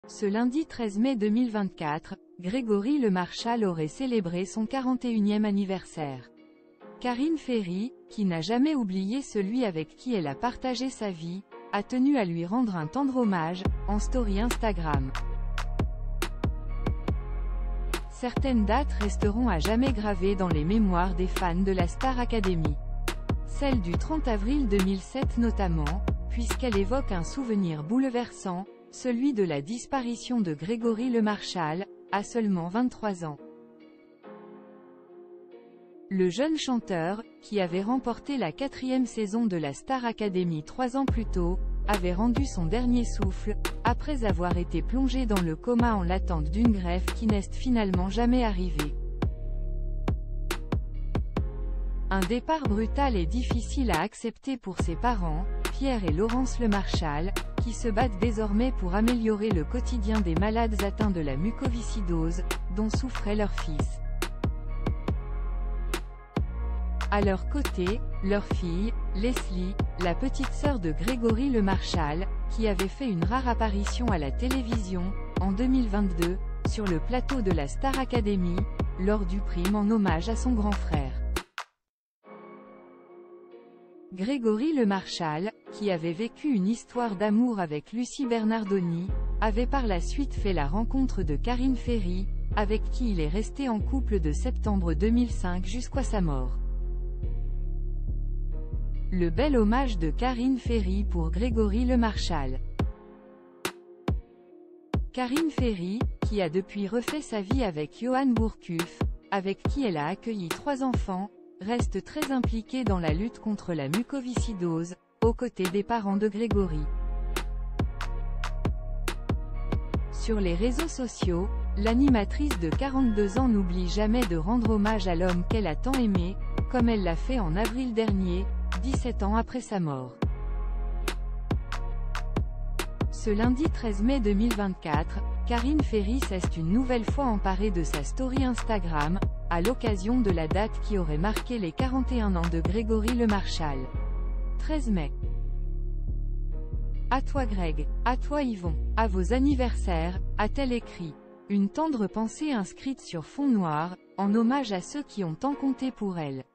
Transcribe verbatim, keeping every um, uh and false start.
Ce lundi treize mai deux mille vingt-quatre, Grégory Le Marchal aurait célébré son quarante et unième anniversaire. Karine Ferry, qui n'a jamais oublié celui avec qui elle a partagé sa vie, a tenu à lui rendre un tendre hommage, en story Instagram. Certaines dates resteront à jamais gravées dans les mémoires des fans de la Star Academy. Celle du trente avril deux mille sept notamment, puisqu'elle évoque un souvenir bouleversant, celui de la disparition de Grégory Le Marchal, à seulement vingt-trois ans. Le jeune chanteur, qui avait remporté la quatrième saison de la Star Academy trois ans plus tôt, avait rendu son dernier souffle, après avoir été plongé dans le coma en l'attente d'une greffe qui n'est finalement jamais arrivée. Un départ brutal et difficile à accepter pour ses parents, Pierre et Laurence Le Marchal, qui se battent désormais pour améliorer le quotidien des malades atteints de la mucoviscidose, dont souffrait leur fils. À leur côté, leur fille, Leslie, la petite sœur de Grégory Le Marchal, qui avait fait une rare apparition à la télévision, en deux mille vingt-deux, sur le plateau de la Star Academy, lors du prime en hommage à son grand frère. Grégory Le Marchal, qui avait vécu une histoire d'amour avec Lucie Bernardoni, avait par la suite fait la rencontre de Karine Ferry, avec qui il est resté en couple de septembre deux mille cinq jusqu'à sa mort. Le bel hommage de Karine Ferry pour Grégory Le Marchal. Karine Ferry, qui a depuis refait sa vie avec Johan Bourcuff, avec qui elle a accueilli trois enfants, reste très impliquée dans la lutte contre la mucoviscidose, aux côtés des parents de Grégory. Sur les réseaux sociaux, l'animatrice de quarante-deux ans n'oublie jamais de rendre hommage à l'homme qu'elle a tant aimé, comme elle l'a fait en avril dernier, dix-sept ans après sa mort. Ce lundi treize mai deux mille vingt-quatre, Karine Ferry s'est une nouvelle fois emparée de sa story Instagram, à l'occasion de la date qui aurait marqué les quarante et un ans de Grégory Le Marchal. treize mai. À toi Greg, à toi Yvon, à vos anniversaires, a-t-elle écrit. Une tendre pensée inscrite sur fond noir, en hommage à ceux qui ont tant compté pour elle.